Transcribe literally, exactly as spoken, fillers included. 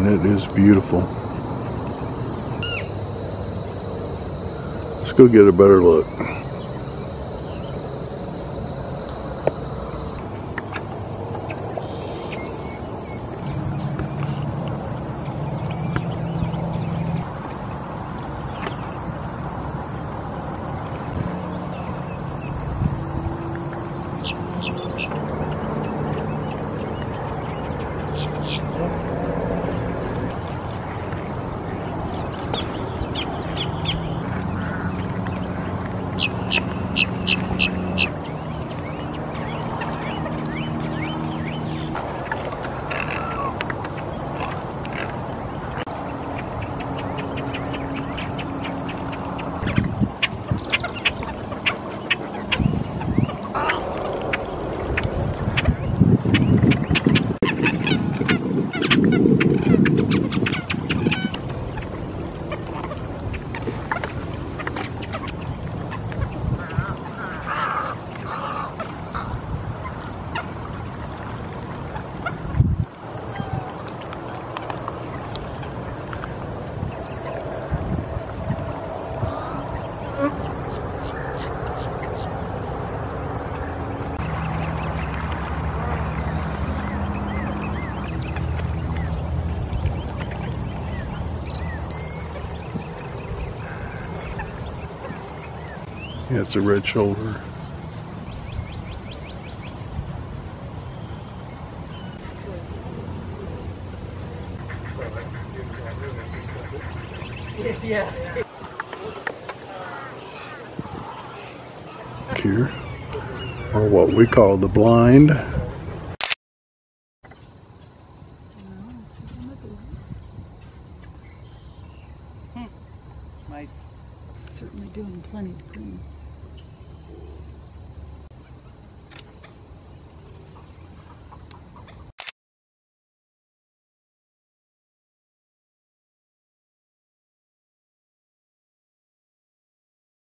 and it is beautiful. Let's go get a better look. Yeah, it's a red shoulder. Yeah. Here, or what we call the blind. Hmm. Might certainly doing plenty to clean.